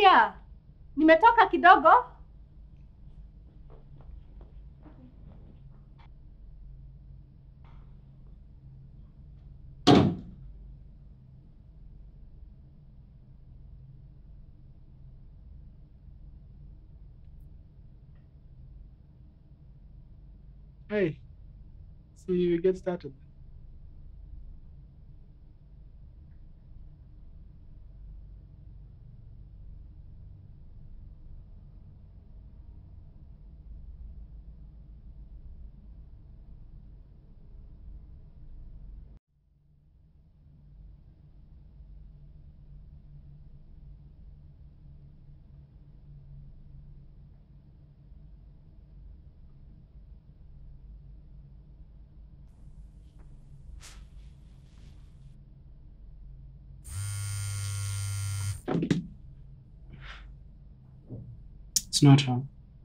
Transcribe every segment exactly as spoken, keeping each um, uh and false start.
Nakuja. Nimetoka kidogo. Hey, so you get started. It's not her.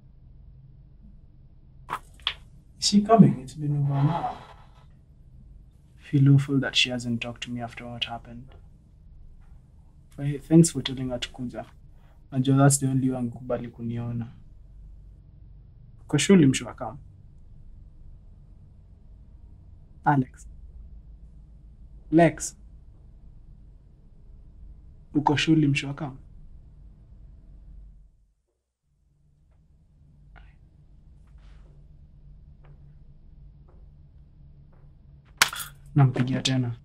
Is she coming? It's been over an hour. I feel awful that she hasn't talked to me after what happened. But thanks for telling her to kuja. Najua that's the only one kubali kuniona. Kwa shule mshua kama. Alex. Lex. Uko shule mshua kama? Nampigia tena.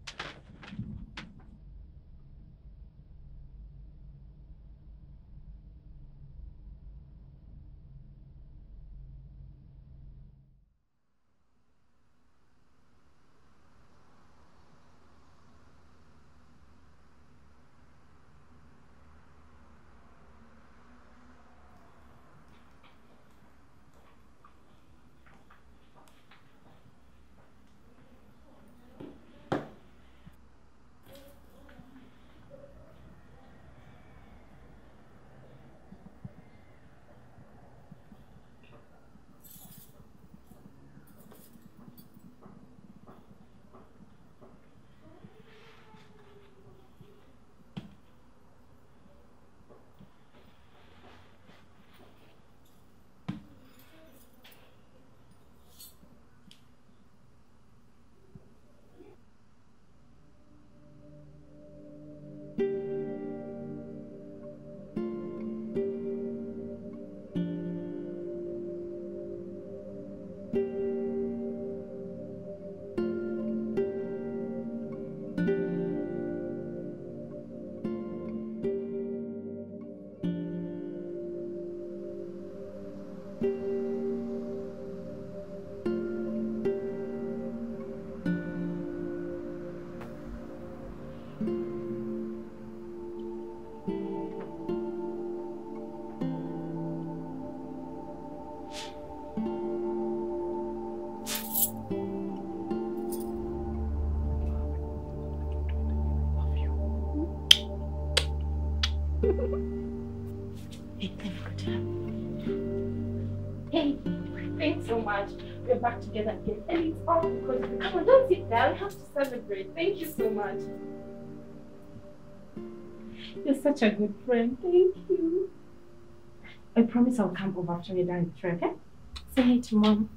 Hey, thanks so much. We're back together again. And it's all because, come on, don't sit down. We have to celebrate. Thank you so much. You're such a good friend. Thank you. I promise I'll come over after you're done with the okay? Say hey to Mom.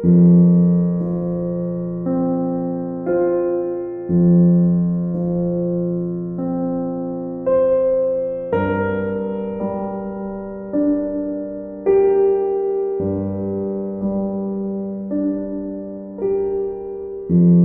Mm-hmm.